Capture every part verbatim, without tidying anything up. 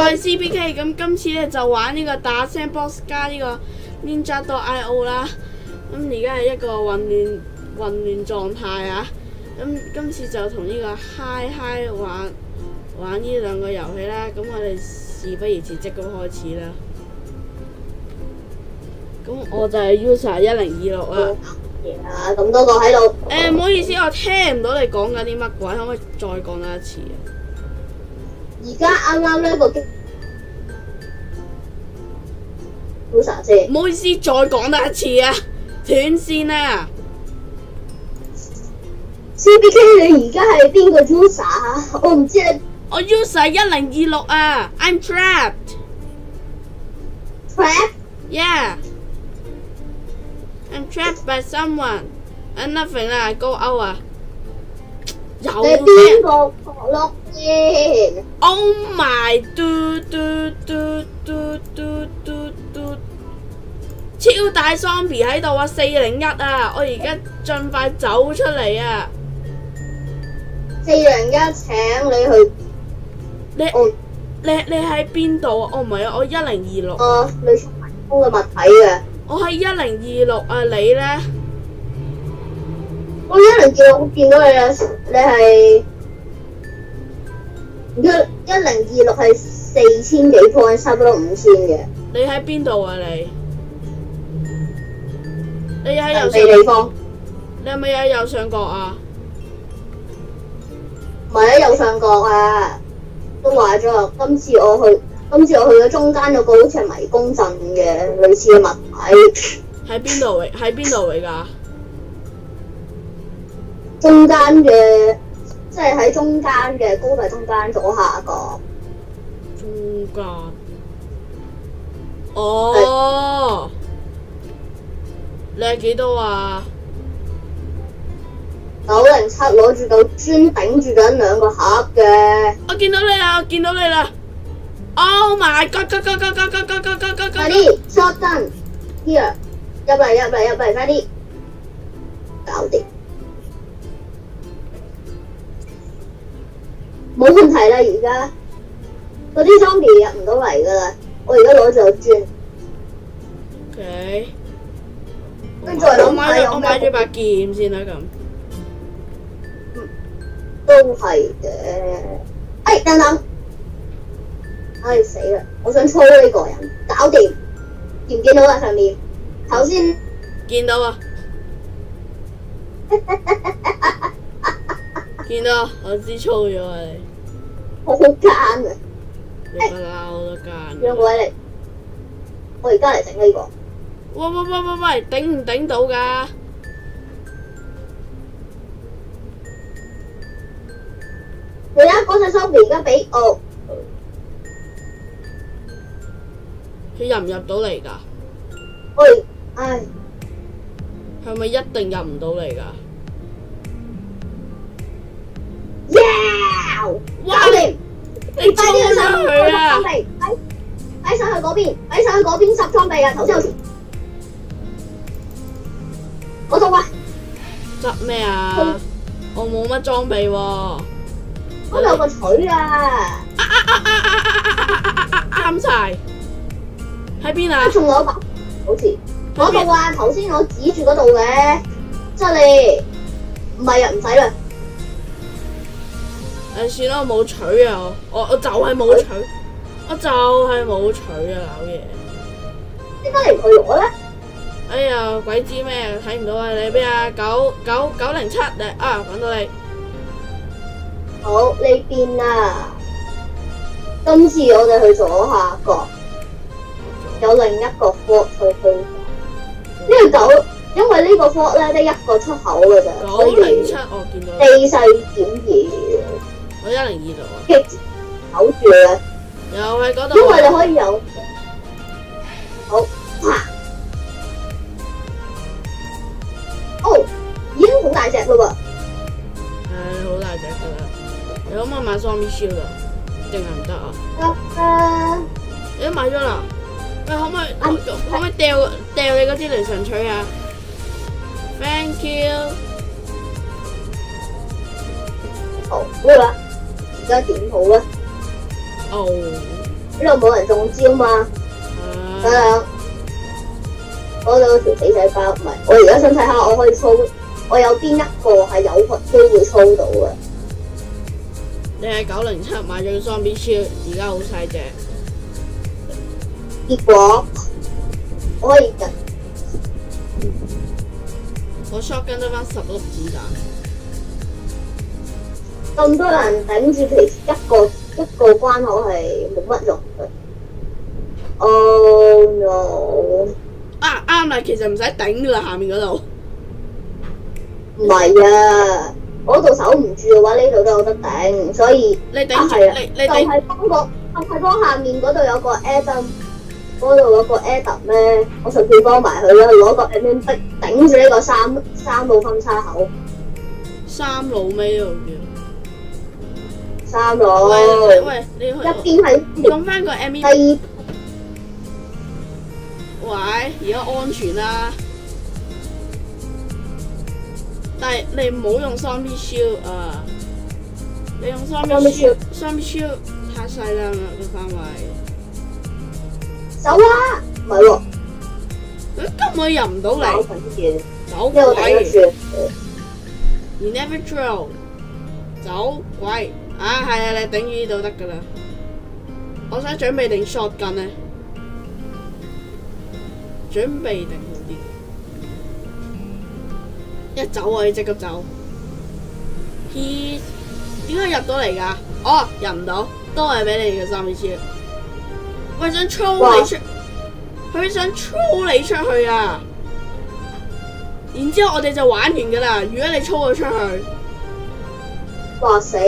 係 C P K， 咁今次咧就玩呢個打聲 box 加呢個 Ninja.io 啦。咁而家係一個混亂混亂狀態啊！咁今次就同呢個 Hi Hi 玩玩呢兩個遊戲啦。咁我哋事不宜遲，即刻開始啦。咁我就係 user 一零二六啦。 啊，咁多個喺度。 誒，唔好意思，我聽唔到你講緊啲乜鬼，可唔可以再講多一次啊？ 而家啱啱呢個機 user 先。 唔好意思，再講多一次啊！斷線啦 ！C B K 你而家係邊個 user 啊？我唔知你。 我 user 一零二六啊 ，I'm trapped。 Trapped? Yeah. I'm trapped by someone. And nothing 啦 ，go out 啊！有你邊個角落先 ？Oh my！嘟嘟嘟嘟嘟嘟嘟！超大 zombie 喺度啊！四零一啊！我而家盡快走出嚟啊！ 四零一請你去。 你哦， 你你喺邊度啊？哦唔係啊，我一零二六。 哦，你出迷宮嘅物體嘅。 我喺一零二六啊！你咧？ 我一零二六見到你啦，你係一一零二六係四千幾 point， 差唔多五千嘅。 你喺邊度啊？你？你喺右上地方。 你係咪喺右上角啊？ 唔係喺右上角啊！都話咗啦，今次我去，今次我去咗中間有個好似係迷宮陣嘅類似嘅物體。 喺邊度嚟？喺邊度嚟㗎？ 中間嘅，即係喺中間嘅高大中間左下角。 中間。哦。你係幾多啊？ 九零七攞住嚿磚頂住緊兩個盒嘅。 我見到你啦！我見到你啦 ！Oh my god！ go go go go go go go go go！ 快啲 shotgun here！ 入嚟入嚟入嚟，快啲！搞掂。冇問題啦，而家嗰啲 zombie 入唔到嚟噶啦。我而家攞住嚿磚。 OK。 跟住我買咗我買咗把劍先啦，咁。 都係嘅。哎，等等。唉死啦！我想操呢個人，搞掂。見唔見到啊？上面頭先見到啊！見到，我知操咗啊你。 好奸啊！ 你不嬲都奸。 讓位嚟，我而家嚟整呢個。 喂喂喂喂喂，頂唔頂到㗎？ 你睇嗰隻 zombie 而家俾我。 佢入唔入到嚟㗎？ 喂，唉， 係咪一定入唔到嚟㗎？ 呀！ 哇！ 搞掂！ 你衝上去啊！ 擺擺上去嗰邊，擺上去嗰邊十裝備啊！頭先好似我到啊！ 執咩啊？我冇乜裝備喎。 嗰度有個錘啊！ 啱晒。喺邊啊？ 仲有一把，好似嗰度啊！頭先我指住嗰度嘅，即係你唔係啊，唔使啦。 誒算啦，我冇錘啊！我我就係冇錘，我就係冇錘啊！搞嘢。 點解你唔去攞咧？ 哎呀，鬼知咩？睇唔到啊！你邊啊？九九九零七嚟啊！揾到你。 好，呢邊啊！今次我哋去左下角，有另一個 fort 去去。呢個九，因為呢個 fort 咧得一個出口嘅咋， 九零七我見到。 地勢點二。 我一零二度啊。 激守住啊！ 又喺嗰度。 因為你可以有。好，啪！哦，已經好大隻嘞喎。 係好大隻㗎啦！你可唔可以買 zombie shield 啊？定係唔得啊？ 得啊！ 你都買咗啦？喂，可唔可以可可唔可以掉掉你嗰支雷神錘啊 ？Thank you。 好，好啦，而家點好咧？ 哦， 呢度冇人中招嘛。 啊睇下，嗰度條死仔包，唔係，我而家想睇下我可以操，我有邊一個係有機會操到嘅。 你係九零七買咗個雙 B 超，而家好細隻。 結果我可以緊， 我 shotgun 得翻十粒子彈。 咁多人頂住，其實一個一個關口係冇乜用嘅。Oh no！ 啊啱啦，其實唔使頂噶啦，下面嗰度。 唔係啊，嗰度守唔住嘅話，呢度都有得頂，所以你頂住， 啊你你就頂。 係幫個，就係幫下面嗰度有個 Adam， 嗰度有個 Adam 咧，我順便幫埋佢啦，攞個 M M 逼頂住呢個三三路分叉口。 三路尾嗰度三叫。 路。 喂喂，你去一邊係用翻個 M 第 V。 二。 喂，而家安全啦。但係你唔好用雙 B 超啊！你用雙 B 超，雙 B 超太細啦個範圍。 走啊！唔係喎， 佢根本入唔到走嚟， 緊嘅， 走呢個第一鬼轉。 ！You never drill，走鬼！啊係啊，你頂住呢度得㗎啦。我想準備定 shotgun 咧，準備定好啲。一走我要即刻走。He 點解入到嚟㗎？哦，入唔到，都係俾你嘅三 B 超。喂，想操你出，佢想操你出去啊！然之後我哋就玩完㗎啦。如果你操佢出去， 話死！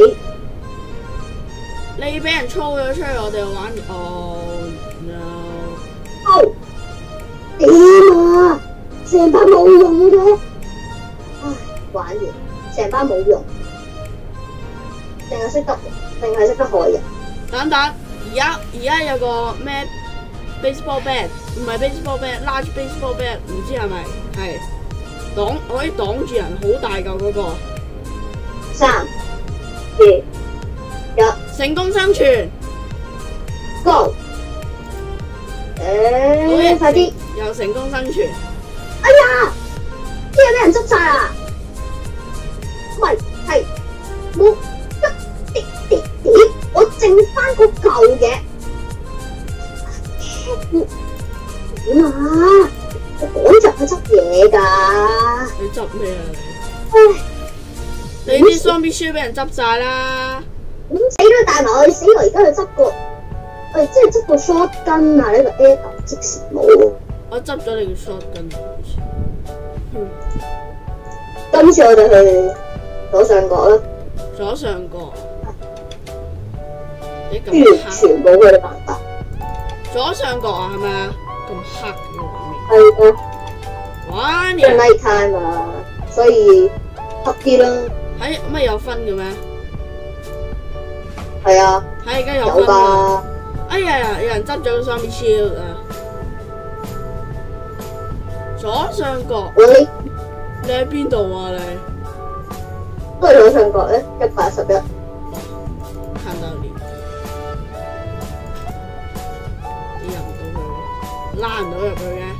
你俾人操咗出去，我哋就玩完。Oh no！ 哦，點啊？成班冇用嘅，唉，玩完，成班冇用，淨係識得，淨係識得害人。 等等，而家而家有個咩 baseball bat， 唔係 baseball bat，large baseball bat， 唔知係咪係擋可以擋住人，好大嚿嗰個。 三、二、一， 成功生存。 Go！ 誒，快啲！ 又成功生存。 哎呀，啲嘢俾人捉晒啦！唔係，係冇一啲啲啲，我剩翻個舊嘅。點啊？我趕着去執嘢㗎。 你執咩啊唉， 你？你啲雙 B 超俾人執晒啦。 咁死都帶埋我去死，我而家去執個，我哋即係執個 shotgun 啊！呢個 air 即時冇喎。 我執咗你個 shotgun。嗯， 今次我哋去左上角啦， 左上角。你咁完黑。 全冇佢哋辦法。 左上角啊，係咪啊？咁黑嘅畫面。 係啊， 玩因為嘢。 night time 啊，所以黑啲啦。 喺乜有分嘅咩？ 係啊， 喺而家有有分㗎。 㗎。 哎呀，有人執咗個雙 B 超啊！左上角， 我呢你喺邊度啊？你都係左上角咧，一百一十一。 看到你，你入唔到去，拉唔到入去嘅。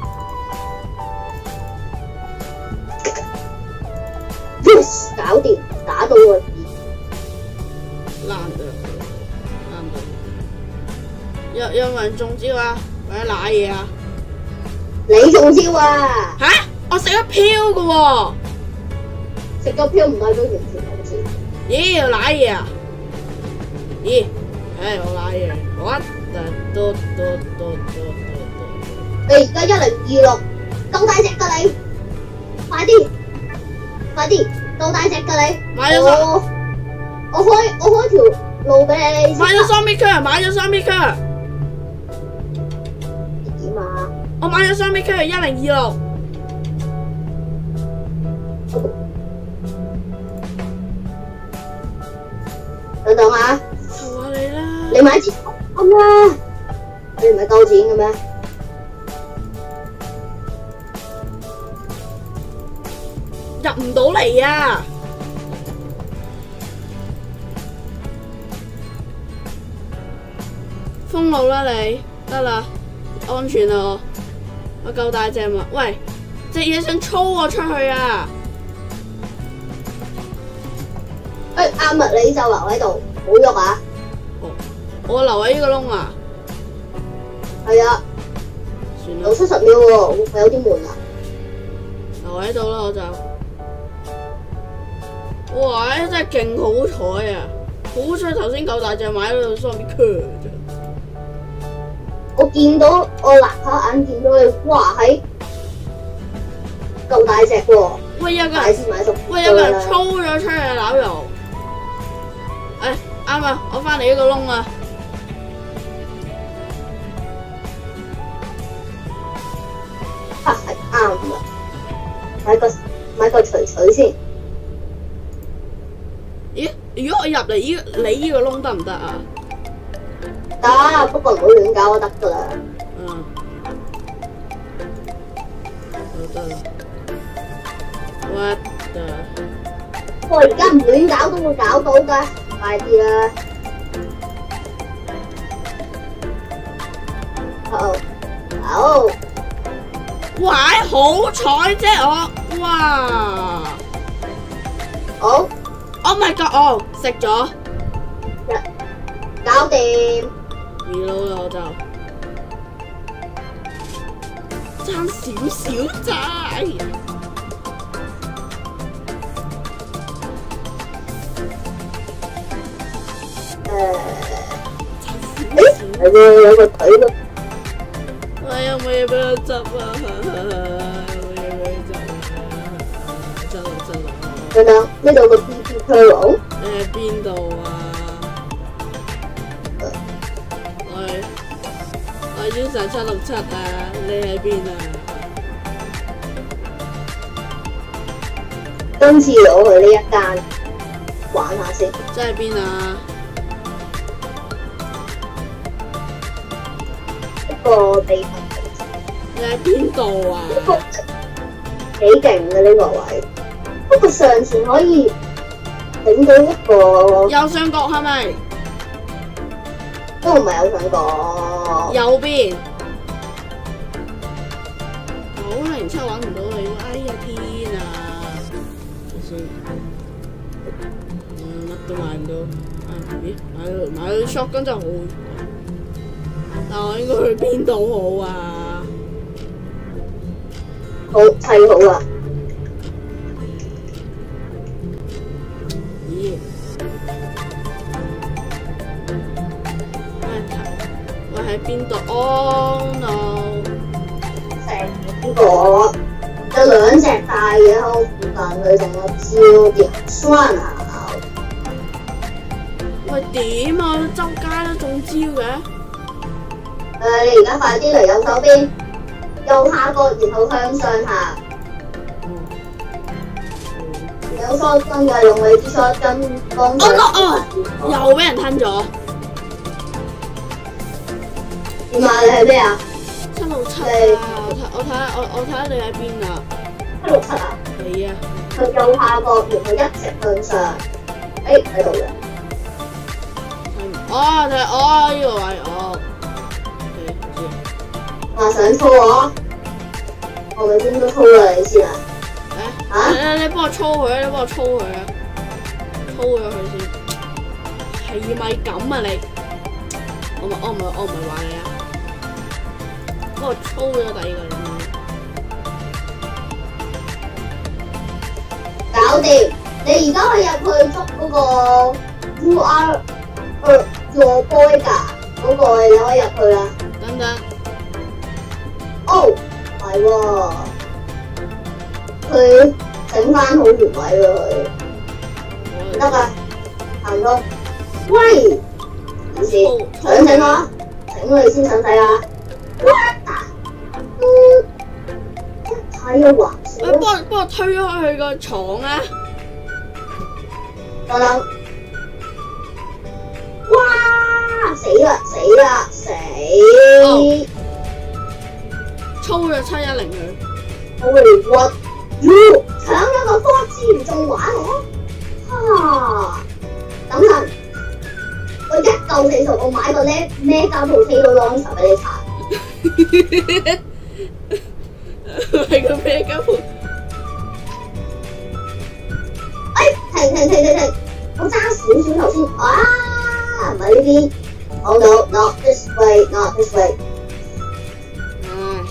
Yes， 搞掂，打到個字。 拉唔到入去，拉唔到。有有冇人中招啊？或者揦嘢啊？ 你中招啊！ 吓！我食咗飄嘅喎。 食個飄唔係都完全冇事。 咦？又揦嘢啊？咦？唉，我揦嘢，我一都都都都都你而家一零二六，夠大隻㗎你！快啲，快啲，夠大隻㗎你！ 買咗我我開我開條路俾你。 買咗雙 B 區，買咗雙 B 區。 點啊？ 我買咗雙 B 區一零二六。 等等下， 求下你啦！ 你買支啱啦，你唔係夠錢嘅咩？ 入唔到嚟啊！ 封路啦你，得啦，安全啦我，我夠大隻嘛？喂，隻嘢想操我出去啊！ 誒阿麥你就留喺度，唔好喐啊！ 我留喺呢個窿啊！ 係啊， 算啦有，七十秒喎，會唔會有啲悶啊？ 留喺度啦我就。哇！真係勁好彩啊！好彩頭先夠大隻買到雙邊強啫。 我見到我立下眼見到你，哇喺夠大隻喎！ 喂，有個大人， 先買十， 喂，有個人操咗出去啊！扭油。誒啱啊！我翻嚟呢個窿啊！ 啊係啱啦，買個買個錘錘先。 咦？如果我入嚟依你呢個窿得唔得啊？ 得，不過唔好亂搞就得噶啦。 嗯。好得啦。What the？ 我而家唔亂搞都會搞到㗎，快啲啦！好，好， 哇！好彩啫我，哇好， ！Oh my god！哦，食咗搞掂。 reload啦我就，爭少少咋？ 誒，誒，係喎，有個腿咯。 喂，有冇嘢俾我執啊？有冇嘢俾我執啊？執啦執啦！ 等等，呢度有個 B B Pearl。 你喺邊度啊？我我 user 七六七啊，你喺邊啊？ 今次我去呢一間玩下先。 即係邊啊？ 一個地方。 你喺邊度啊？ 幾勁嘅呢個位，不過上次可以整到一個右上角係咪？ 都唔係有上過。 右邊。九零七揾唔到你喎！哎呀天啊！睇先，嗯，乜都買唔到。啊咦？買到買到 shotgun 真係好，但我應該去邊度好啊？ 好砌好啦， 咦？我喺邊度 ？Oh no！ 成個有兩隻大嘢喺我附近，佢仲有焦點酸啊！ 喂點啊？周街都中招嘅。 誒、你而家快啲嚟右手邊，右下角，然後向上行。有梳根嘅，用你支梳根幫我個哦，又俾人吞咗。 點啊？你係咩啊？ 七六七啊！我睇我睇下我我睇下你喺邊啊？ 七六七啊？ 係啊。 佢右下角，然後一直向上。誒喺度嘅。 哦，睇哦呢個位哦。 話想操我，我咪邊都操咗你先啊！ 誒， 啊你你幫我操佢啊！你幫我操佢啊！操咗佢先。係咪咁啊你？我唔我唔係我唔係話你啊！幫我操咗第二個人啊！ 搞掂！你而家可以入去捉嗰個 U R 誒 Your Boy 㗎嗰個，你可以入去啦。 等等。 哦，係喎，佢整翻好原位喎佢，唔得㗎，行唔到。喂，唔是想整我，整你先想睇啊！哇！嗯，一睇嘅橫喂， 線， 幫幫我推開佢個床啊！ 等等，哇！死啦死啦死！ 操咗七一零佢。 我嚟屈，喲！搶咗個科資仲玩我？哈！等陣， 我一嚿四十，我買個咧咩膠布 potato launcher 俾你搽。 係個咩膠布？ 哎，停停停停停！我爭少少頭先啊，唔係呢邊。Oh no, not this way, not this way。 唉。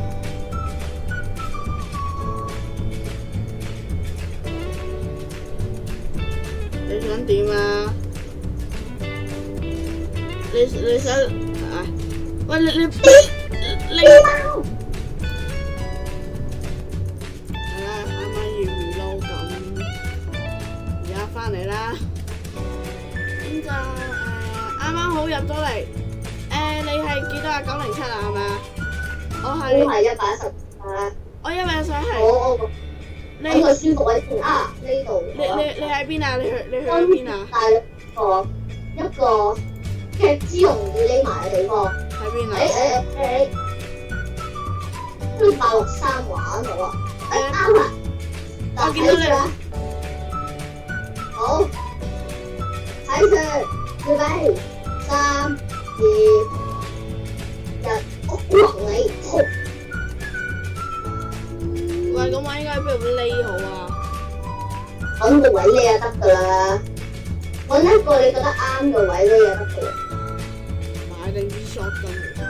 你想點啊？你你想啊？喂，你你你貓係啦，啱啱要 reload 咁，而家翻嚟啦。咁就誒啱啱好入咗嚟。誒，你係幾多啊？九零七啊，係咪啊？我都係係一百一十啊！ 我一百一十係。 我我你揾個舒服位先啊！呢度你你你喺邊啊？你去你去咗邊啊？ 帶一個一個極之容易匿埋嘅地方。 喺邊啊？ 誒誒誒，跟住八六三玩我啊！誒啱啊！ 我見到你啦。 好，睇住，預備，三、二、一，我橫你，好。 喂，咁我應該喺邊度匿好啊？ 揾個位匿就得㗎啦，揾一個你覺得啱嘅位匿就得㗎啦。 買定啲 shotgun 嚟。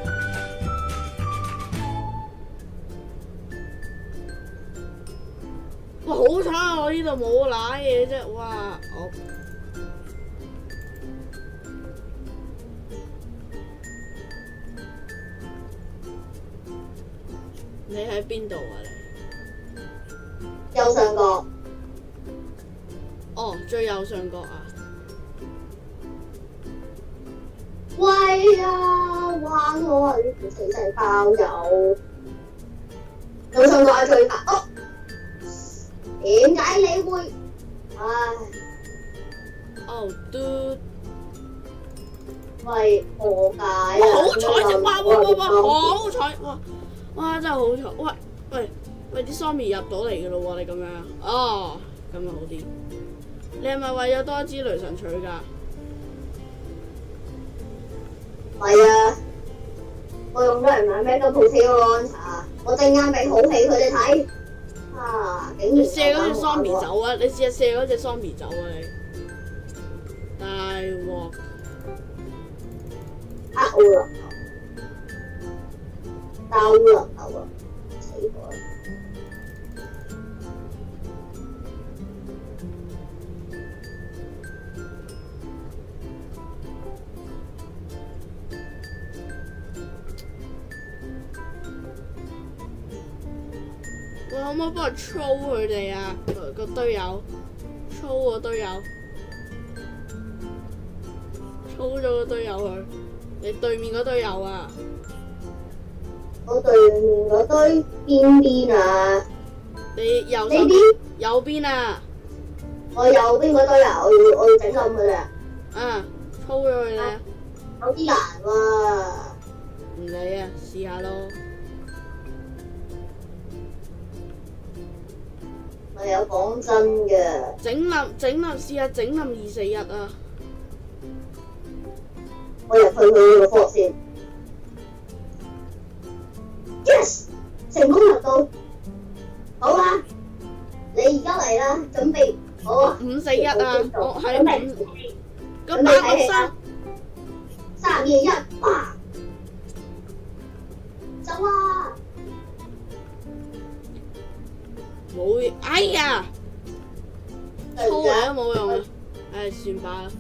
哇！好彩啊，我呢度冇揦嘢啫，哇！我你喺邊度啊？你？ 右上角， 哦，最右上角啊！ 喂啊，玩我啊！呢條死細包友，右上角係最快。哦，點解你會？唉， 哦，嘟！ 喂，何解啊？ 好彩啫！哇哇哇哇！好彩！哇哇真係好彩！喂喂喂！啲 zombie 入到嚟嘅咯喎！你咁樣，哦，咁就好啲。你係咪為咗多一支雷神錘㗎？ 唔係啊，我用咗嚟買咩個 potato launcher，我陣間俾好戲佢哋睇。啊，竟然你射嗰隻 zombie 走啊！你試下射嗰隻 zombie 走啊！你大鑊！ 啊烏啦頭，兜啦頭啊，死我！ 喂，可唔可以幫我操佢哋啊？個個隊友，操個隊友，操咗個隊友佢。你對面嗰隊友啊？ 我對面嗰堆邊邊啊？ 你右手呢邊？ 右邊啊？ 我右邊嗰堆啊，我要我要整冧佢哋啊！ 啊，操咗佢哋啊！ 有啲難喎。 唔理啊，試下咯。 我有講真嘅。 整冧整冧，試下整冧二四一啊！ 我入去佢呢個 fort 先。Yes， 成功入到。好啦，你而家嚟啦，準備好啊！ 五四一啊！我係五。咁準備打個睇戲啊三。 三二一，哇！走啊！ 冇嘢，哎呀！操嚟都冇用啊！唉，算罷啦。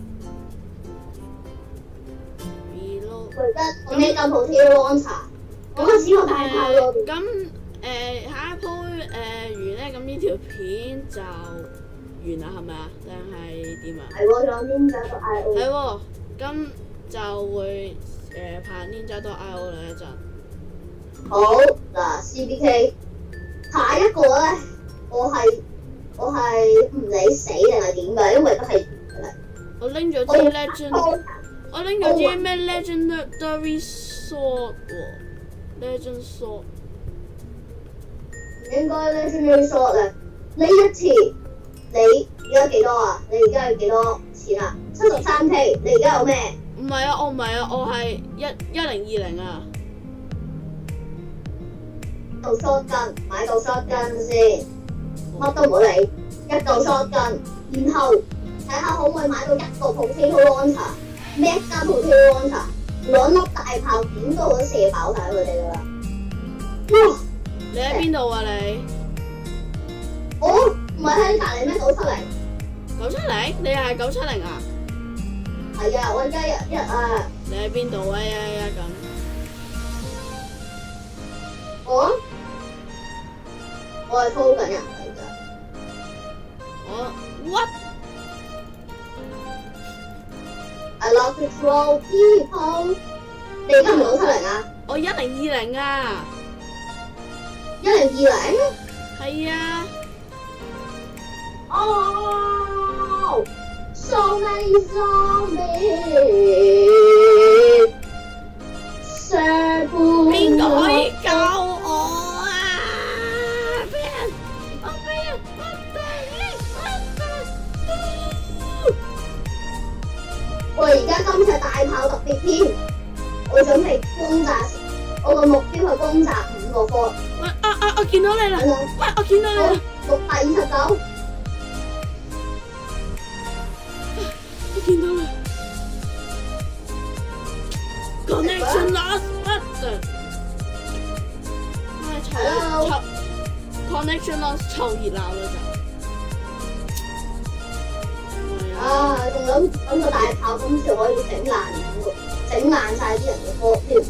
佢而家我呢咁好挑 launcher，我開始個大炮咯。 咁誒下一鋪誒完咧，咁呢條片就完啦，係咪啊？定係點啊？ 係喎，仲有 Ninja 個 I O。 係喎，咁就會誒拍 Ninja 多 I O 啦一陣。 好嗱 ，C B K， 下一個咧，我係我係唔理死定係點㗎，因為都係我拎咗支 Legend，我拎咗支咩 Legendary Sword 喎 ，Legend Sword。 唔應該 Legendary Sword 咧，呢一次你而家幾多啊？你而家係幾多錢啊？七七十三 K， 你而家有咩？ 唔係啊，我唔係啊，我係一一零二零啊。 到 shotgun， 買到 shotgun 先，乜都唔好理，一嚿 shotgun， 然後睇下可唔可以買到一個 potato launcher，Max 加 potato launcher， 兩粒大炮點都可以射爆晒佢哋噶啦。哇！ 你喺邊度啊你？ 我唔係喺隔離咩？九七零。 九七零？你又係九七零啊？ 係啊，我而家一一啊。 你喺邊度啊？一一一咁。 我我係鋪緊人嚟㗎。 我 what？ I love to troll people。你而家唔係九七零啊？ 我一零二零啊。 一零二零？ 係啊。 哦 ，so many zombies。 邊個可以救我啊？俾人，我俾人，我俾我我而家今次大炮特別添，我準備轟炸，我個目標係轟炸五個科。 喂啊啊！我見到你啦！喂，我見到你啦！ 六百二十九， 我見到你。Connection lost， what the？ 唉，湊湊 connection lost， 湊熱鬧啦就。 啊，仲諗諗個大炮今次可以整爛五個，整爛晒啲人嘅科添。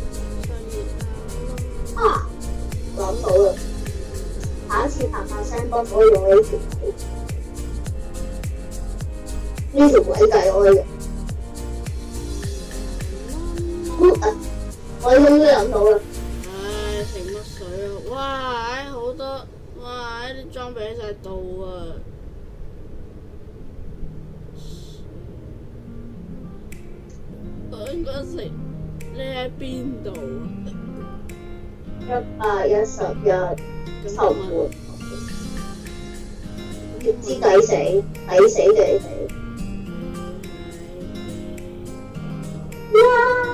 啊，諗到啦！下一次拍拍聲波可以用呢條鬼，呢條鬼計我可以用。我終於諗到啦！ 唉，食乜水啊？哇！唉，好多哇！唉，啲裝備喺晒度啊！我應該食，你喺邊度啊？ 一百一十一籌款，越知抵死，抵死抵死。哇！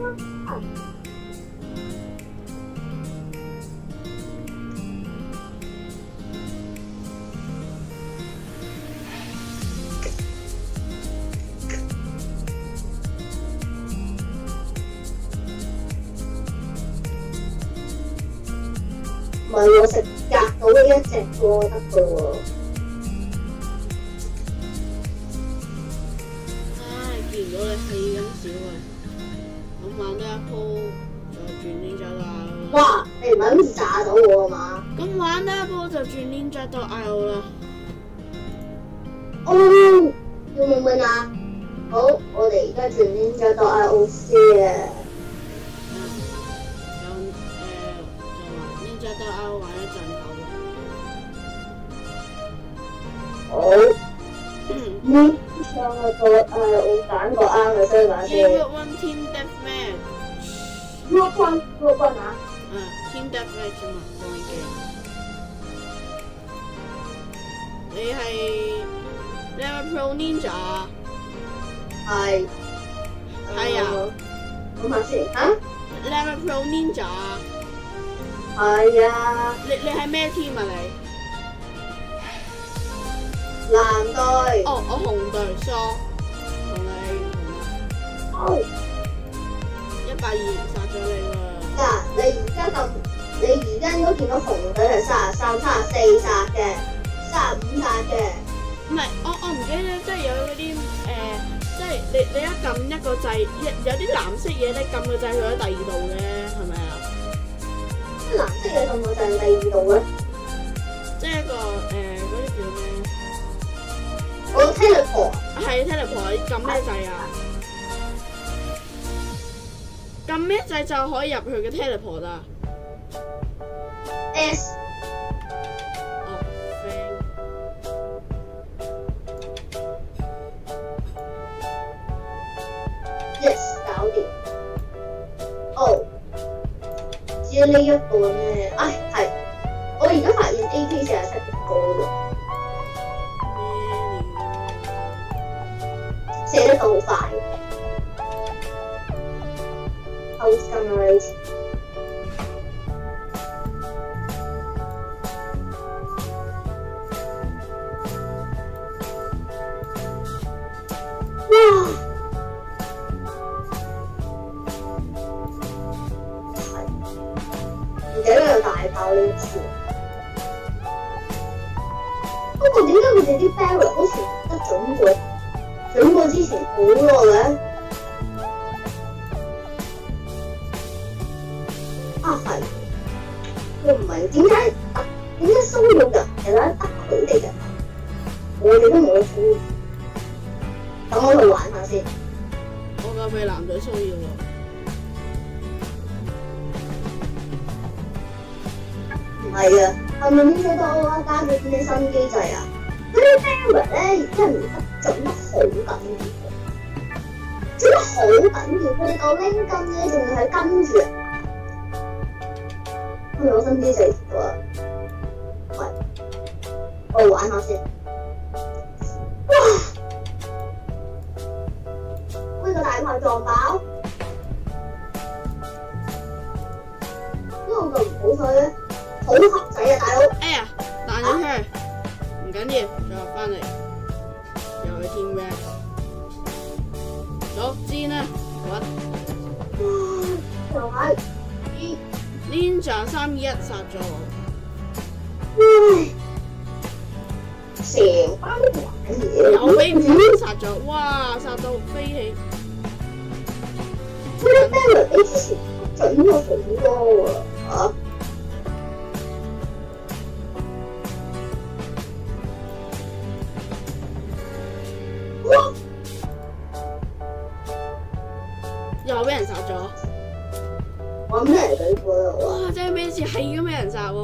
唔係喎，食夾到呢一隻喎得嘅喎。 唉，見唔到你氣咁少啊！咁玩多一鋪，再轉 Ninja 到 I O 啦。 哇！你唔係諗住炸到我啊嘛？ 咁玩多一鋪就轉 Ninja 到 I O 啦。 哦，要唔要啊？好，我哋而家轉 Ninja 到 I O 先。都 I O 玩一陣好。好。呢場我個誒我揀個啱嘅先玩先。 Group One Team Deathmatch。 Group One Group One 啊？ 嗯 ，Team Deathmatch 啊嘛，當然嘅。你係你係咪 Pro Ninja 啊？ 係。 係啊。 諗下先嚇。 你係咪 Pro Ninja 啊？ 係啊！ 你你係咩 team 啊你？ 藍隊。 哦，我紅隊，疏同你同啊。 哦。 一百二殺咗你喎。 嗱，你而家咁，你而家應該見到紅隊係三十三、三十四殺嘅，三十五殺嘅。 唔係，我我唔記得，即係有嗰啲誒，即係你你一撳一個掣，有啲藍色嘢咧撳個掣去咗第二度嘅，係咪啊？ 藍色嘢同我就係第二度咧， 即係一個誒嗰啲叫咩？ 我 teleport 係 teleport，你撳咩掣啊？撳咩掣就可以入去嘅 teleport 啊 ？S 哦 friend yes 搞掂。哦。至於呢一個咧，唉係，我而家發現 A K 四十七個咗，四個好快。Post generation。哇！唔記得有大炮呢次。不過點解佢哋啲 barrel 好似得準過準過之前好多嘅？啊係，我唔明點解點解騷擾人嘅咧得佢哋嘅，我哋都冇得騷擾。等我去玩下先。 我夠俾男仔騷擾喎。 唔係啊，係咪呢隻多啦？加咗啲咩新機制啊？嗰啲 barrier 咧，而家唔得準得好緊要，準得好緊要。佢哋個拎筋咧，仲要係跟住人。我有新機制咗啊！喂，我去玩下先。哇！呢個大炮撞爆，呢個咁唔好彩咧。好黑仔啊，大佬！ 哎呀，彈咗出去，唔緊要，再落翻嚟，又去天 back， 左尖啦，揾又係 Ninja 三二一殺咗我， 成班玩嘢， 又俾唔殺咗，哇，殺到飛起！ 嗰啲 barrel 比之前準咗好多喎，啊！ 又俾人殺咗， 我咩嚟對付啊？ 哇！真係咩事？係咁俾人殺喎。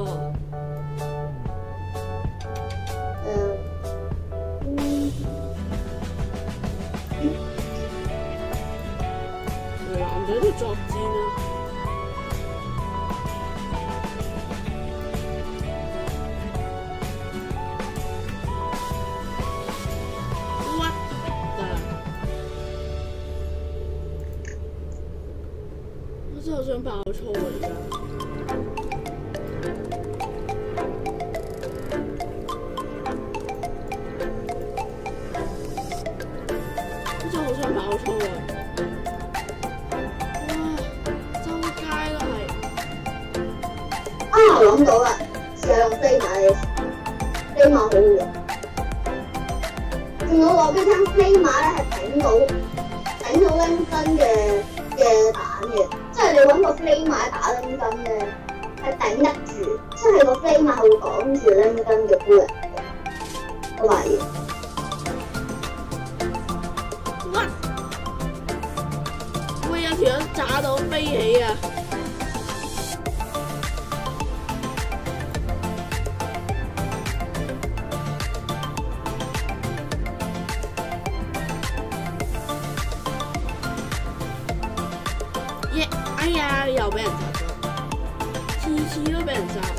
誒，嗯， 男仔都作戰啊！真係好想爆粗啊！而家真係好想爆粗啊！哇，周街都係啊！我諗到啦，試下用飛馬嘅，飛馬好用。仲有話俾你聽，飛馬咧係頂到頂到拎筋嘅嘅彈嘅。即係你揾個飛馬打拎筋咧，係頂得住，即係個飛馬係會擋住拎筋嘅杯人嘅。我懷疑。 What？ 喂，有條友炸到飛起啊！哎呀！又俾人殺咗，次次都俾人殺喎，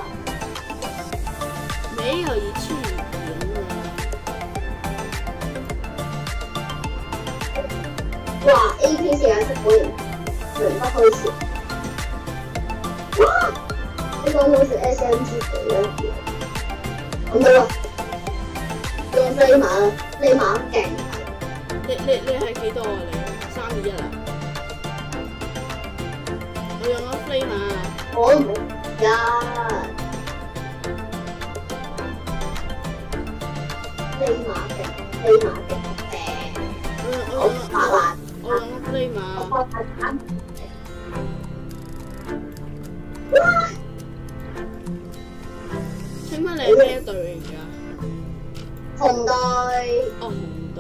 沒有一次贏啊！ 哇 ！A P 四眼色果然輪不開始。哇！呢個好似 S M G 嚟嘅，咁到啦，用飛馬啦，飛馬勁。 你你你係幾多啊？你三二一啊？我用咗飛馬， 我都冇呀。飛馬嘅，飛馬嘅誒，好麻煩。 我用咗飛馬。 哇！ 請問你係咩隊嚟㗎？ 紅隊。 哦，紅隊。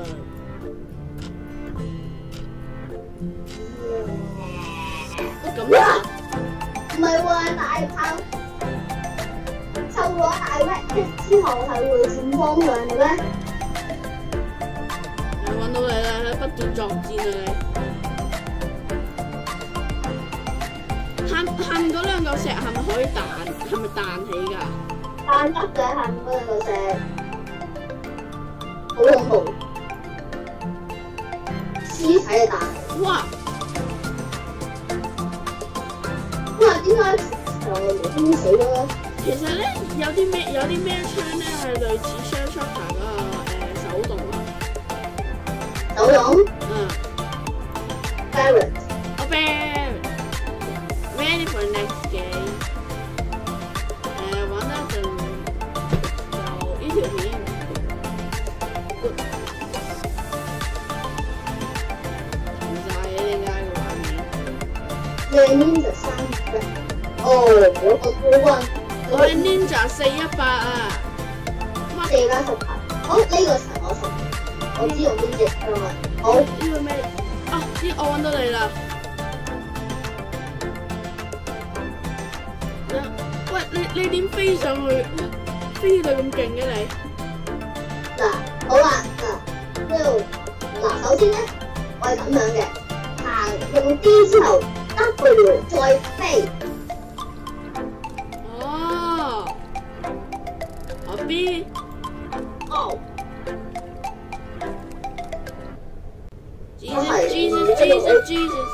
咁啊！ 唔係喎，大炮抽咗大 wet 之後係會轉方向嘅咩？ 揾到你啦！你不斷作戰啊你！下下面嗰兩嚿石係咪可以彈？係咪彈起㗎？ 彈得嘅，下面嗰兩嚿石好恐怖。 肢體嘅彈。 哇！ 哇！點解長嘅無端端死咗咧？ 其實咧有啲咩有啲咩槍咧係類似 Shell Shocker 嗰個誒手動啊。 手動？ 嗯。 Barrett。 我 Barrett。Ready for next game。誒玩得一陣就呢條片。唔晒嘅點解個畫面？ 你 Ninja 三分。哦，有個高溫。 我係 Ninja 四一八啊。 四加十排。好，呢個層我熟。我知用邊隻㗎嘛。好。 呢個咩？啊！呢我揾到你啦。喂，你你點飛上去？飛到咁勁嘅你？ 嗱，好啦，嗱呢度嗱，首先咧，我係咁樣嘅，行用 D 之後 W 再飛。 哦。啊 B。 哦。 Jesus Jesus Jesus Jesus。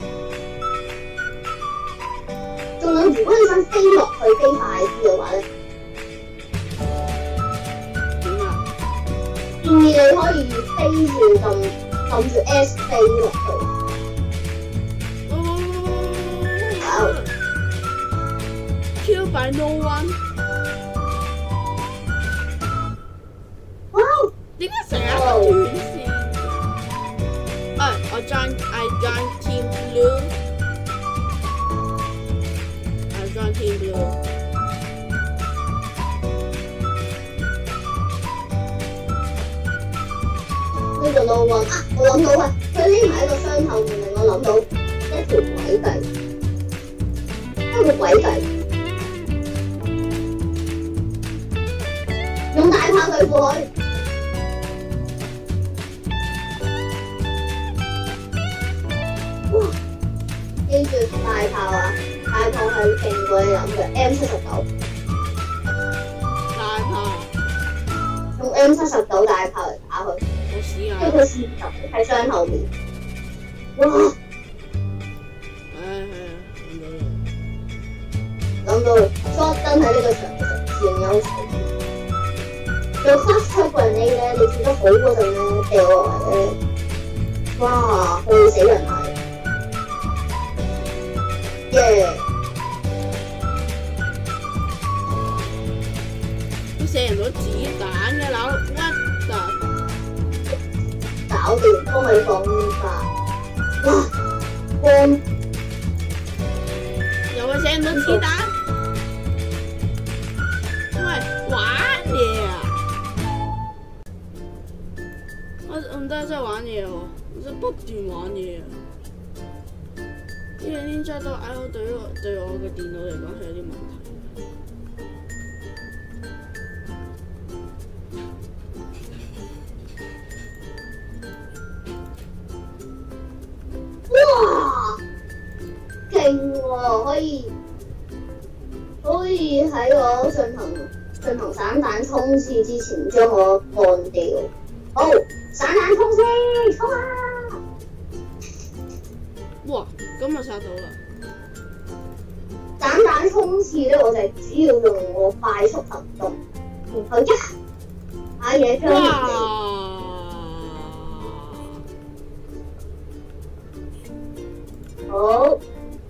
仲有，如果你想飛落去飛快啲嘅話咧， 點啊？ 建議你可以飛住撳撳住 S 飛落去。 好。Killed by no one。 哇！ 點解成日都斷線？誒，我 join I join team blue。I join team blue。 呢個 no one 啊！我諗到啊，佢匿埋喺個箱後面，令我諗到一條軌跡，一個軌跡，用大炮對付佢。哇！記住大炮啊！大炮係勁過你諗嘅 M 七十九。 大炮。 用 M 七十九大炮嚟打佢。 我試下。 因為佢視頭喺箱後面。哇！ 唉係啊， 諗到啦。諗到啦 ，shotgun 喺呢個場其實佔優勢。做 cluster grenade 咧，你做得好嗰陣咧，掉落嚟咧，哇，會死人係。耶！ 佢射唔到子彈嘅佬，what the？ 搞掂，幫佢放大。哇！光又係射唔到子彈。喂，玩嘢啊！我唔得，真係玩嘢喎，我真係不斷玩嘢啊！呢個 Ninja 都 I O 對我對我嘅電腦嚟講係有啲問題。 哇！勁喎，可以可以喺我進行進行散彈衝刺之前將我幹掉。好，散彈衝刺，衝啊！ 哇！咁就殺到啦！ 散彈衝刺咧，我就係主要用我快速行動，然後一下嘢將人哋。好。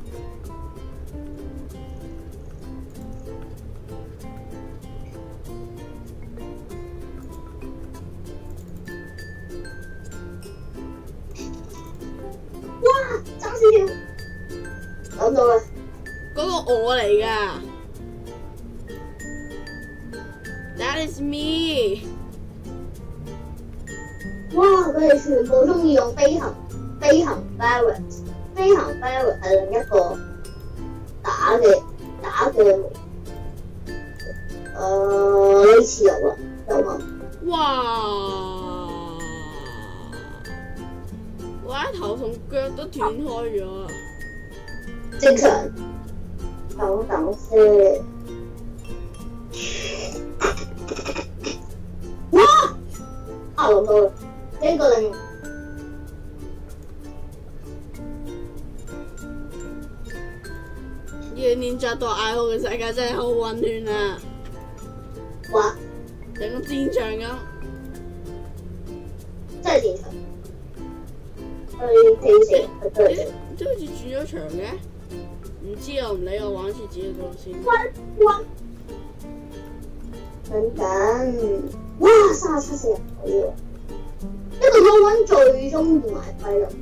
哇！爭少少，諗到啦。 嗰個我嚟㗎 ，That is me。 哇！佢哋全部中意用飛行飛行 Barrett， 飛行 Barrett 係另一個打嘅打嘅，誒呢次有啦，有嘛？ 哇！我一頭同腳都斷開咗啊！ 正常。等等先。哇！啊諗到啦，呢個令呢個練習到嗌號嘅世界真係好混亂啊！ 哇！ 成個戰場咁。 真係戰場。去戰線，去對咦？即好似轉咗場嘅？唔知啊，唔理我玩次自己個先。 哇！等等，哇！三十七四入到喎，一個都揾最終埋費啦。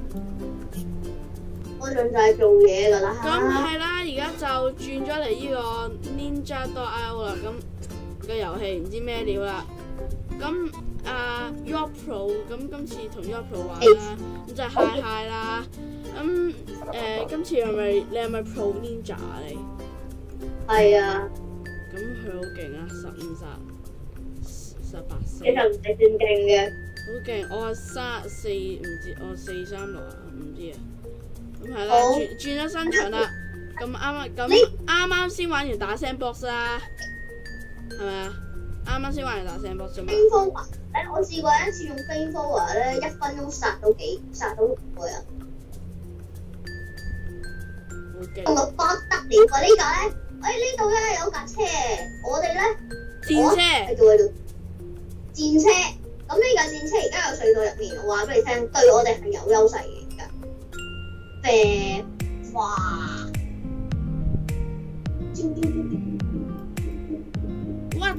我仲就係做嘢㗎啦。 咁係啦，而家就轉咗嚟呢個 Ninja dot I O 啦。咁個遊戲唔知咩料啦。咁啊 York Pro 咁今次同 York Pro 玩啦，咁就係 Hi Hi 啦。咁誒，今次係咪你係咪 Pro Ninja 啊？你係啊。 咁佢好勁啊！十五殺十八四。 其實唔係算勁嘅。 好勁！我係三四唔知，我四三六啊，唔知啊。咁係啦， 好轉轉咗新場啦。咁啱啱咁啱啱先玩完打聲 box 啦，係咪啊？啱啱先玩完打聲 box 啫嘛。 飛科華咧，我試過一次用飛科華咧，一分鐘殺到幾殺到六個人， 好勁！ 同埋不得了啊！呢架咧，誒呢度咧有架車，我哋咧戰車喺度喺度戰車。咁呢架戰車而家有隧道入面，我話俾你聽，對我哋係有優勢嘅而家。誒，哇！ 哇！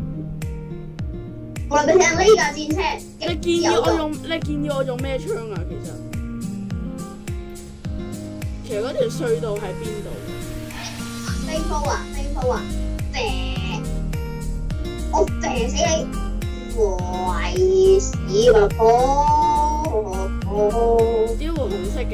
我話俾你聽，呢架戰車你建議我用你建議我用咩槍啊？其實其實嗰條隧道喺邊度？ 飛科啊，飛科啊，射！我射死你！壞屎個波！ 點會紅色嘅？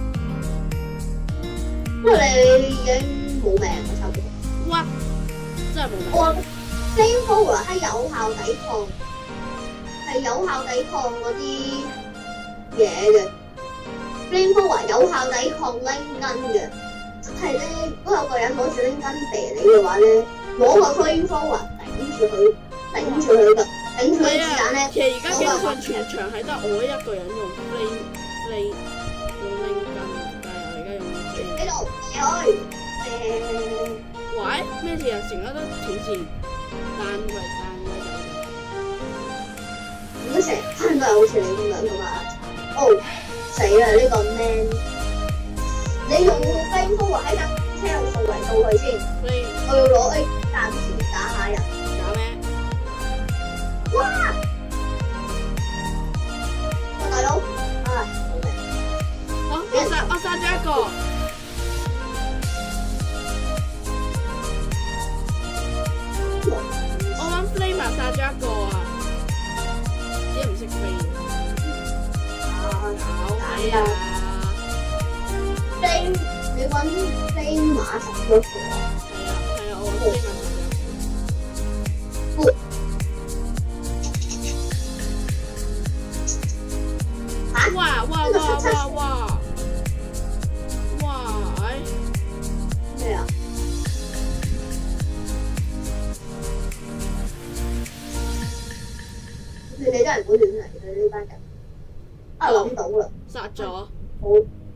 因為你已經冇命啦，差唔多。 哇！真係冇命。 我話飛科啊係有效抵抗，係有效抵抗嗰啲嘢嘅。飛科啊有效抵抗拎根嘅，即係咧，如果有個人攞住拎根射你嘅話咧，攞個飛科啊頂住佢，頂住佢㗎。頂住啲子彈咧， 其實而家基本上全場係得我一個人用 flame flame 用拎根，但係我而家用 flame。 喺度射去誒， 喂，咩事啊？成日都斷線，單位單位就。 如果成日都係好似你咁樣噶嘛？哦，死啦！呢個 man，你用飛科喺架車度掃嚟掃去先，我要攞 A 暫時打下人。 搞咩？ 哇！喂，大佬，啊，好嘅。 好，我殺我殺咗一個。我揾 Flamer 殺咗一個啊，只唔識飛。搞咩啊？ 飛，你揾飛馬殺咗個。 係啊係啊，我揾 Flamer 殺咗。哇哇哇哇哇！哇！哎， 咩啊？你哋真係唔好亂嚟嘅呢班人。啊，諗到啦！ 殺咗。 好。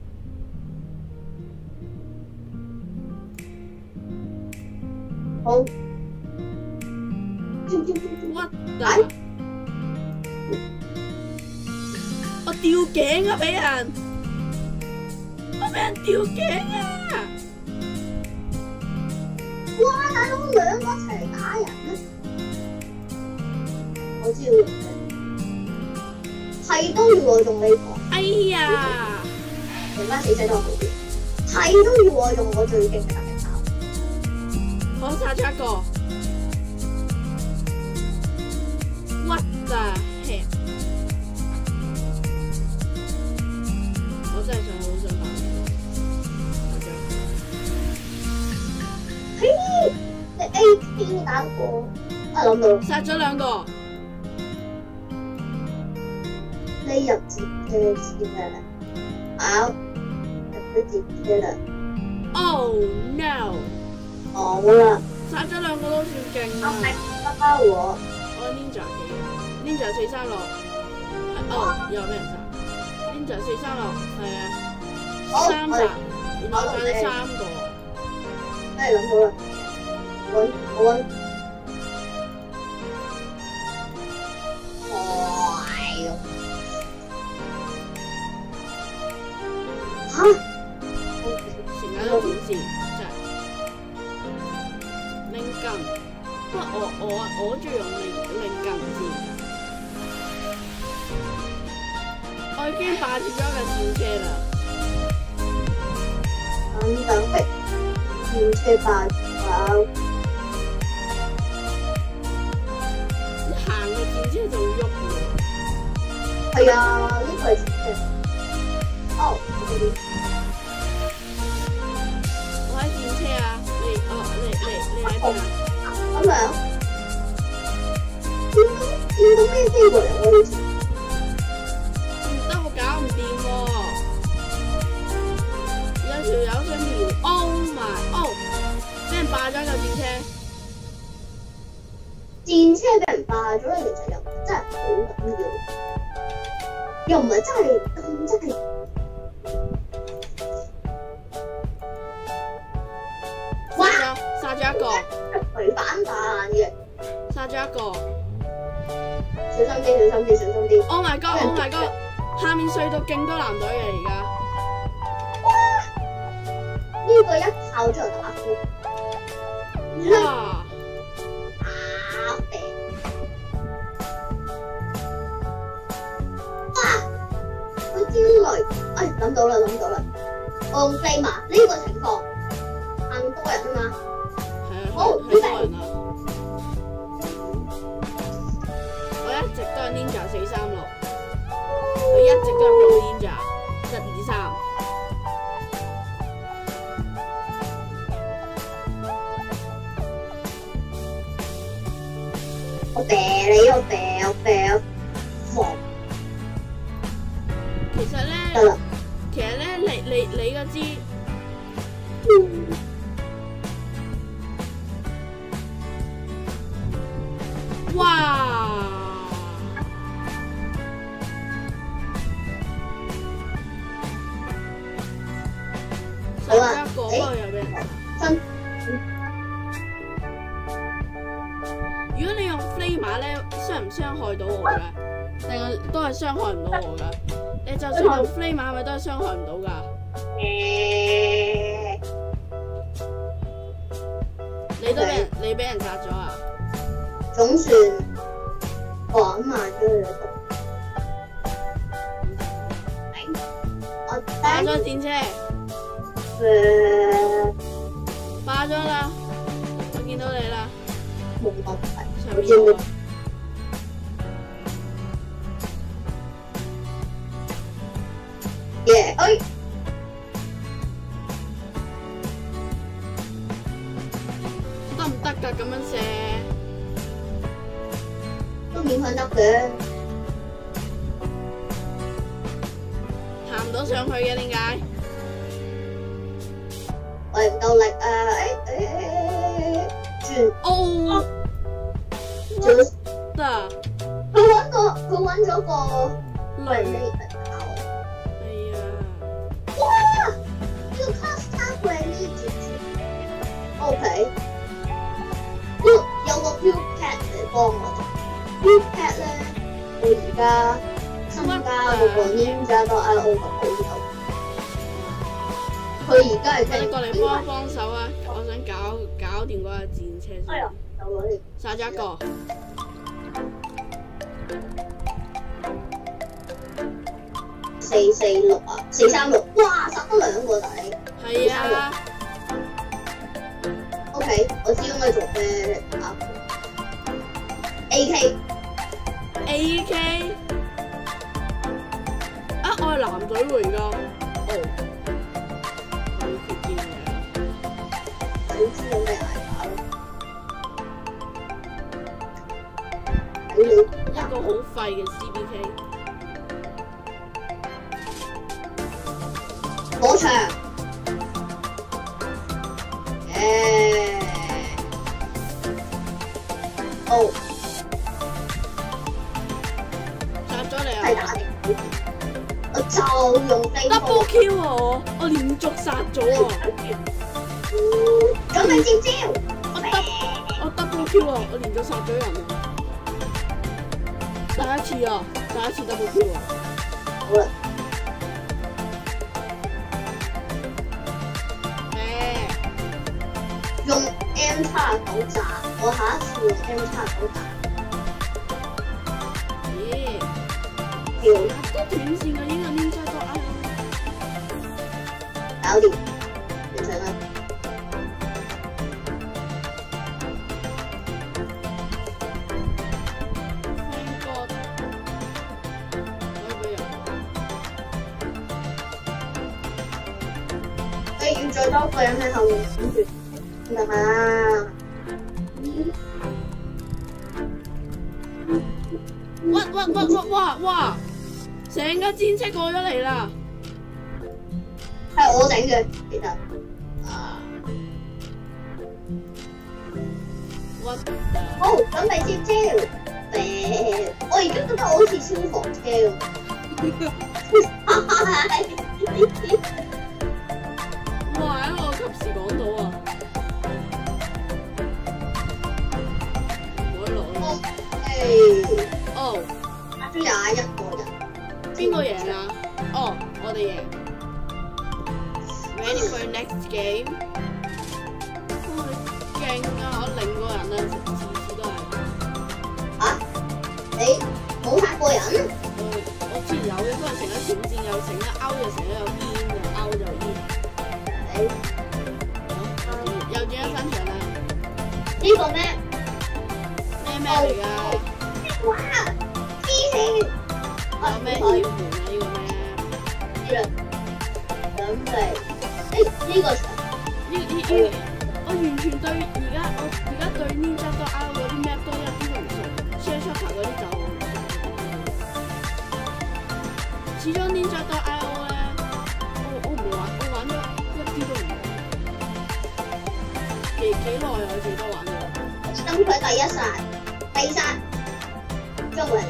好。 What the？我吊頸啊！俾人，我俾人吊頸啊！ 哇！大佬兩個一齊打人咧，我知要用嘅，係都要我用呢個。 哎呀！ 成班死仔都好啲，係都要我用我最勁嘅特技炮。 我殺咗一個。What the heck？我真係想好想打嘿，你 A P 打過，啊諗到殺咗兩個。 你入節嘅先啦，啊入咗節嘅啦。 Oh no！ 好啦， 殺咗兩個都算勁啊！ 得包我。 我 Ninja 幾？Ninja 四三六。哦，又俾人殺。Ninja 四三六，係啊，三殺，原來殺咗三個。 不過我我我中意用令令近戰。我已經霸住咗架戰車啦。 等等的戰車霸咗。 一行個戰車就會喐嘅。 係啊，呢個係戰車。哦， 我喺戰車啊！你哦，你你你喺邊啊？ 咁樣。見到見到咩飛過嚟？我好似。 搞唔掂喎！有條友想瞄 ，Oh my oh！俾人霸咗架戰車。 戰車俾人霸咗，其實又真係好緊要，又唔係真係咁真係。 殺咗，殺咗一個。 佢反彈嘅。 殺咗一個。 小心啲，小心啲，小心啲。 Oh my god！Oh my god！下面隧道勁多藍隊嘅而家。 哇！呢個一炮就打哭。 哇！ 打病。哇！佢啲雷，哎諗到啦諗到啦。我用飛馬呢個情況，咁多人啊嘛。 係啊， 好好多人啊！我一直都係 Ninja 四三六。佢一直都係 Pro Ninja 一二三。 我射你，我射我射我。 其實咧， 得啦。 其實咧，你你你嗰支，哇！ 好啊， 一個不過又俾人真。 如果你用飛馬咧，傷唔傷害到我嘅？定係都係傷害唔到我嘅？你就算用飛馬，咪都係傷害唔到㗎。 誒， 你都俾人你俾人殺咗啊？ 總算趕慢咗佢啦。我霸咗戰車。 誒， 霸咗啦！我見到你啦， 冇問題。 上面有啊！ 耶！哎， 得唔得㗎？咁樣射都勉強得嘅。 行唔到上去嘅，點解？ 我唔夠力啊！誒誒誒，轉哦， 轉得！ 佢揾個佢揾咗個雷雷利嚟搞啊！ 係啊！ 哇！呢個 class tag 係呢件事 ，OK。呢有個 Build Pad 嚟幫我哋。Build Pad 咧，我而家新加嗰個 Ninja dot I O 嘅好友。佢而家係你聽過嚟幫幫手啊！我想搞搞掂嗰架戰車先。 哎呀，有咗你殺咗一個。 四四六啊，四三六，哇，殺多兩個仔。 係啊。 OK，我知應該做咩啊 ？A K。 A K。啊！我係藍隊喎而家。哦。 想知有咩挨打咯？睇你一個好廢嘅 C B K。 火場，誒，哦， 殺咗你啊！ 係打定，我就用飛 double kill 啊！我我連續殺咗啊！ 咁你接招， 我 double 我 double kill 啊！我連續殺咗人啊！第一次啊！第一次 double kill 啊！ 好啦， 用 M 七十九炸，我下一次用 M 七十九炸。 咦？ 屌， 都斷線嘅呢個 Ninja Dog I O。 搞掂，完成啦。 Thank God。可以俾人。 你要最多個人喺後面跟住，得嘛？ 哇哇哇哇哇哇！成架戰車過咗嚟啦！ 係我整嘅，其實。啊！ 我好，準備接招。誒，我而家覺得我好似消防車咁。 哇！我及時講到啊！唔可以落去。 誒， 哦， 打咗廿一個人。 邊個贏啊？哦，我哋贏。Ready for next game？ 哇！你勁啊！我零個人啊，次次都係。 嚇？你冇殺過人？ 我我之前有嘅，都係成日閃戰，又成日勾，又成日有煙，又勾又煙。 你又轉咗新場啦！ 呢個咩？ 咩咩嚟㗎？ 哇！黐線！ 有咩妖門啊？呢個咩？ 知啦。準備。誒呢個場。 呢呢呢，我完全對而家我而家對 Ninja Dog I O 嗰啲 map 都一啲都唔熟 ，Share Chopper 嗰啲就唔熟。始終 Ninja Dog I O 咧，我我唔玩，我玩咗一啲都唔熟。幾幾耐啊？我最多玩咗。 等佢第一殺，第二殺，捉嚟。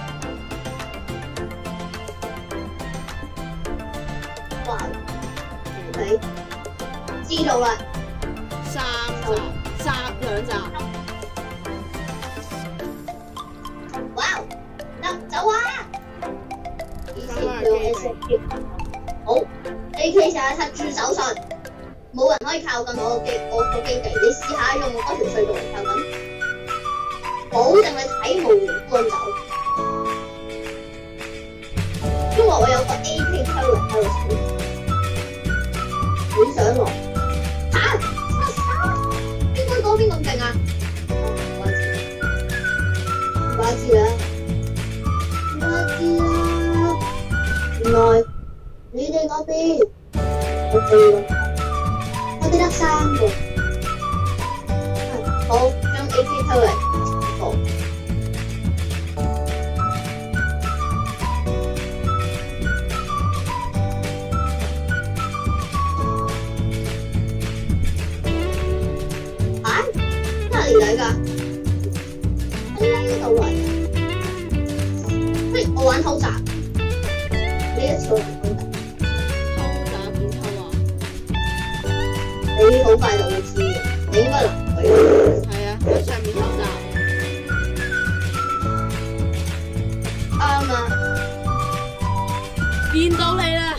哇！你知道啦。 三集，三兩集。 哇！得走啊！以前用 S Q。好 ，A K 四一七駐守信，冇人可以靠近我個基我個基地。你試下用嗰條隧道嚟靠近，保證你體無完膚走。因為我有個 A K 推輪喺度守。你想喎？嚇！邊個嗰邊咁勁啊？唔怪知，唔怪知啦，唔怪知啦。原來你哋嗰邊我四個，我哋得三個。好，將 A K 推嚟，好。嚟㗎，呢度嚟。不如我玩偷襲，呢一次我玩偷襲。 偷襲點偷啊？ 你好快就會知嘅，你應該能佢。 係啊，喺上面偷襲。 啱啊！ 見到你啦！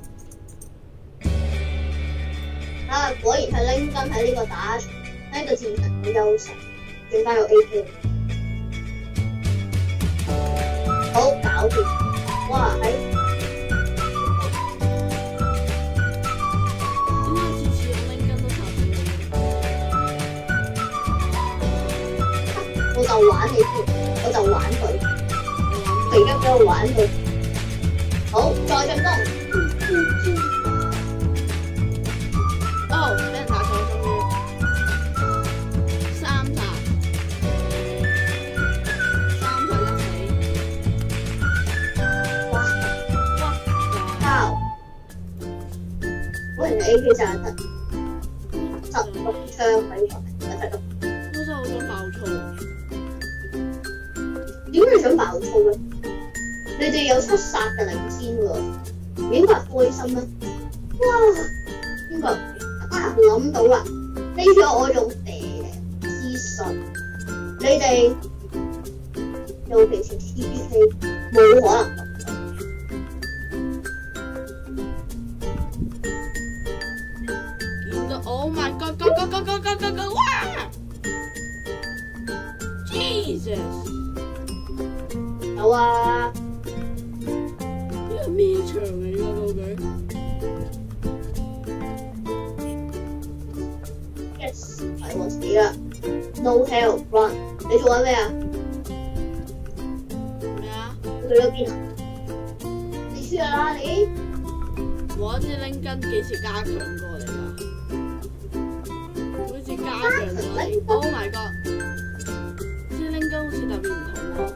啊，果然係拎根喺呢個打場。呢個戰場有優勢，更加有 A K。好，搞掂！哇，喺點解次次我拎根都殺到你？ 我就玩你，我就玩佢，我而家俾我玩佢。好，再進攻。 哦，俾人打咗終於。三集，三集一死。 哇哇！ 靠！我人哋 A K 就係得十六槍喺度，一齊都。 我真係好想爆粗。 點解你想爆粗咧？你哋有七殺嘅領先喎，應該係開心啦。哇！邊個啊諗到啦？呢次我用誒資訊，你哋尤其是 T P K 冇可能諗到。 見到 Oh my God！ go go go go go go go！ 哇 ！Jesus！ 有啊， 呢個咩場嚟㗎究竟 ？Yes， 係我死啦 ！No help run！ 你做緊咩啊？ 咩啊？ 去咗邊啊？你輸啦你！ 我支拎筋幾時加強過嚟㗎？好似加強咗你 ！Oh my god！ 支拎筋好似特別唔同喎。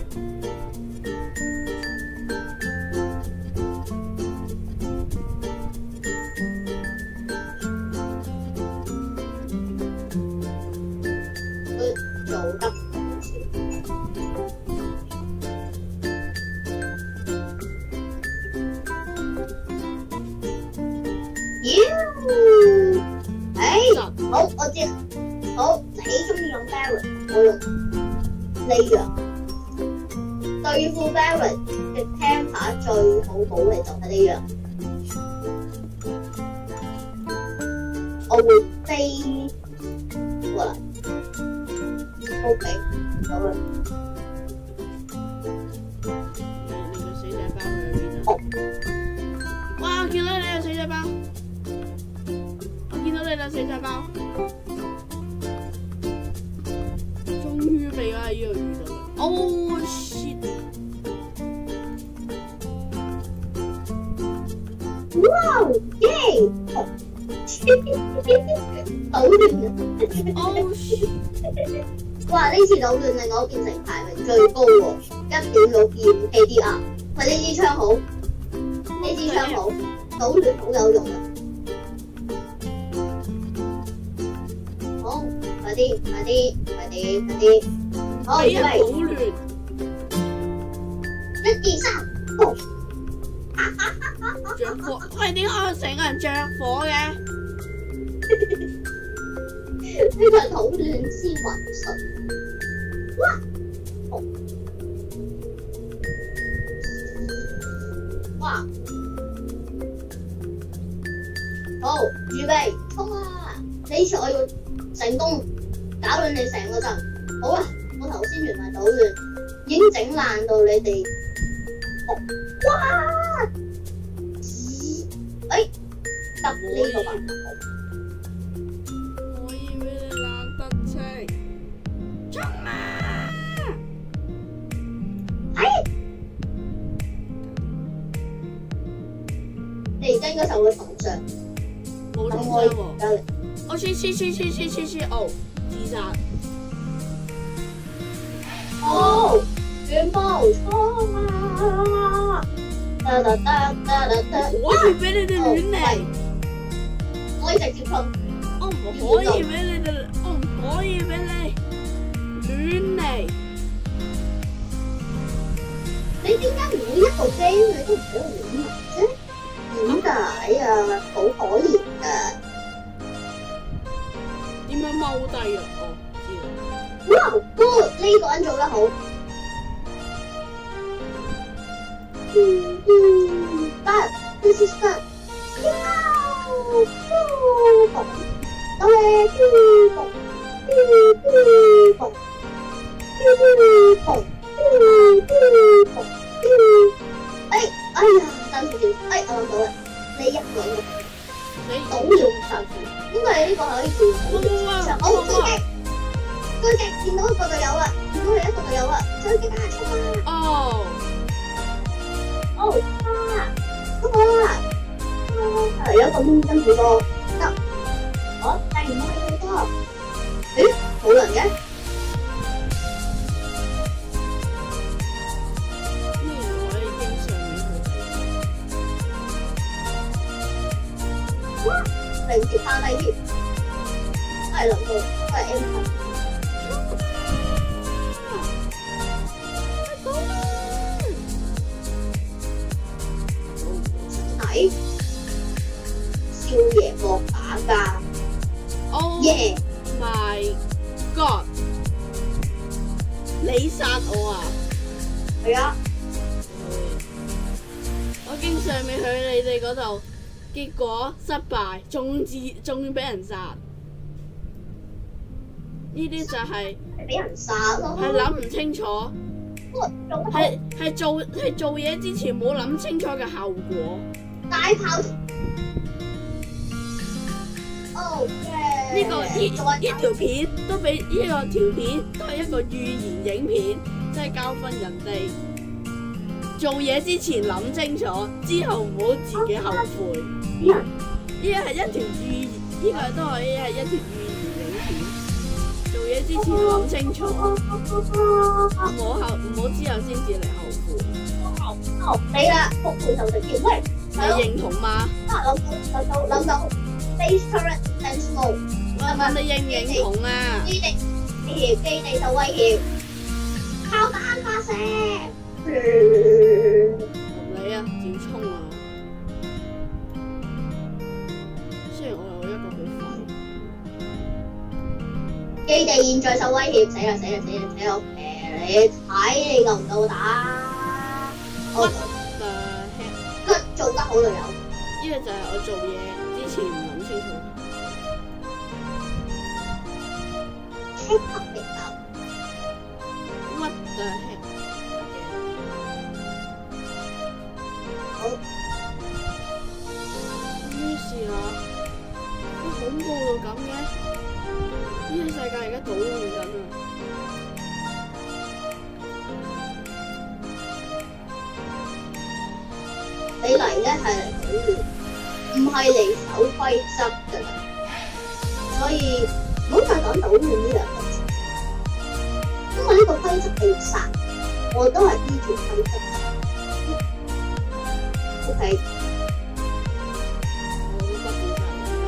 佢做得好似。妖！誒，好，我知啦。好，你中意用 Barret， 我用呢樣。對付 Barret 嘅 temper 最好武器就係呢樣。我會飛過嚟。OK， 好啦。 你你個死仔包去邊啊？哇！我見到你有死仔包，我見到你有死仔包，終於俾我喺呢度遇到啦！哦 shit！ 哇！耶！搗亂啊！ 哦 shit！ 哇！呢次搗亂令我變成排名最高喎，一點六二 A D R。喂，呢支槍好，呢支槍好，搗亂好有用啊！好，快啲，快啲，快啲，快啲！好， 俾人準備， 搗亂， 一二三，哦！ 着火！喂，點解我成個人着火嘅？ 呢個係搗亂之魂術。哇！好，哇！好，預備，衝啊！呢次我要成功搞亂你成個陣。好啦，我頭先原來搗亂，已經整爛到你哋。哦，哇！咦？誒，得呢個辦法好。 我以為你懶得清，衝啊！ 係。你而家應該受佢重傷， 冇重等我傷喎。 而家我黐黐黐黐黐黐黐哦，自殺！ 哦，捲毛衝啊！得得得得得得！ 我可以俾你哋亂嚟， 可以直接衝。 我唔可以俾你哋，我唔可以俾你亂嚟。 你點解每一個 game 你都唔俾我亂嚟啫？點解啊？好可憐㗎！ 點樣踎低啊？哦，知啦。 哇 ，good 呢個人做得好。嗯嗯，得 ，this is good。Wow，好嘅，嘟嘟嘟嘟嘟嘟嘟嘟嘟。哎，哎呀，等住先，哎，我諗到啦，你一個人你搗亂陣，應該係呢個可以調動。好，追擊，追擊，見到一個就有啦，見到你一個就有啦，追擊啊，衝啊！ 哦， 哦，啊，嗰個啊，啊，有一個邊跟住個得，我第唔可以好多。咦，冇人嘅？ 咩可以經上面去？ 哇，零接下低添，係兩個，都係 M 級。睇，少爺惡打架。 Oh Yeah， my god！你殺我啊！ 係啊， 我經上面去你哋嗰度，結果失敗，仲自仲要俾人殺。 呢啲就係係俾人殺咯。 係諗唔清楚， 做得好係係做係做嘢之前冇諗清楚嘅後果。 大炮。哦耶！ 呢、個呢呢條片都俾呢個條片都係一個寓言影片，即係教訓人哋做嘢之前諗清楚，之後唔好自己後悔。 啲人呢個係一條寓言，呢、個都係係一條寓言影片。做嘢之前諗清楚，唔好後唔好之後先至嚟後悔。 哦你啦，復盤就直接喂， 你認同嗎？ 啊諗到諗到諗到 base current and slow。 我問你認唔認同啊？ 基地威脅，基地受威脅，炮彈發射。 同你啊，照衝啊！雖然我有一個好快。 基地現在受威脅，死啦死啦死啦死啦！你睇你夠唔夠打？我誒， 做得好女友， 呢個就係我做嘢之前唔諗清楚。 超級極鬥。 What the heck？ 好， 咩事啊？都恐怖到咁嘅？呢個世界而家搗亂緊啊！ 你嚟咧係嚟搗亂，唔係嚟守規則㗎啦。所以唔好再講搗亂呢兩個字，因為呢個規則係要殺，我都係依條規則。O K。 我都不負責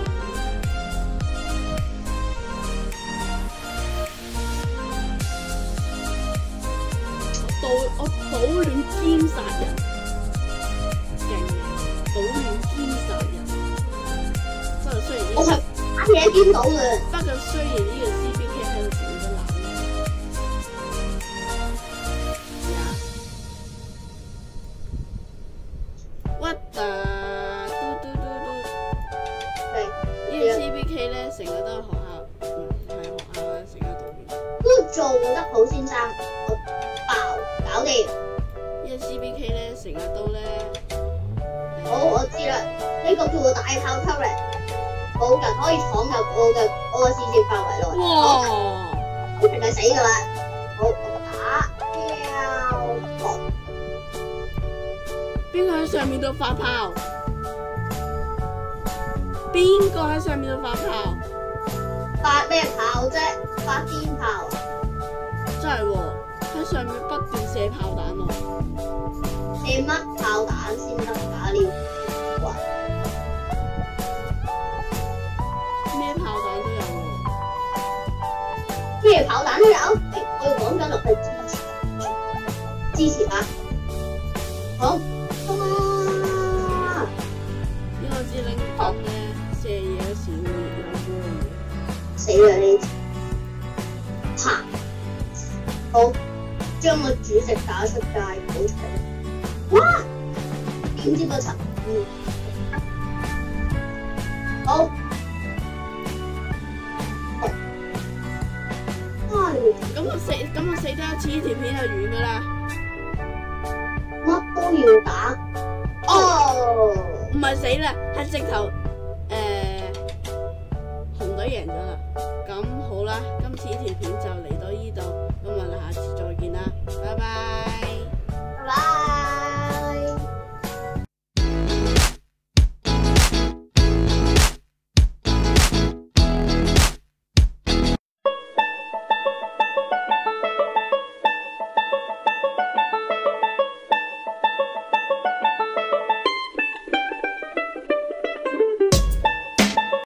任。我我搗亂兼殺人，勁嘅！搗亂兼殺人。不過雖然呢、 我個， 係打嘢兼搗亂。 不過雖然呢個 C B K 喺度整得爛。What the？嘟嘟嘟嘟。呢個 C B K 咧，成日都喺學校，唔係學校啊，成日搗亂。 都做得好，先生，我爆搞掂。 呢個 C B K 咧，成日都咧， 好，我知啦，呢、個叫做大炮 turret，冇人可以闖入我嘅我嘅視線範圍內。 哇！ 咁全係死㗎啦。好，我打喵。 邊個喺上面度發炮？邊個喺上面度發炮？ 發咩炮啫？發癲炮啊！ 真係喎，喺上面不斷射炮彈喎。 射乜炮彈先得㗎？呢哇！ 咩炮彈都有喎。 咩炮彈都有。誒我要講緊落去支持，支持啊！好，啊！ 因為支拎棍咧射嘢嗰時會有光嘅。 死啦呢次！啪！好，將個主食打出街，好彩！哇！點知個層？嗯，好。哇！ 咁我死，咁我死得一次，呢條片就完㗎啦。 乜都要打。哦！ 唔係死啦，係直頭誒紅隊贏咗啦。咁好啦，今次呢條片就嚟到呢度，咁我哋下次再見啦，拜拜。 拜拜。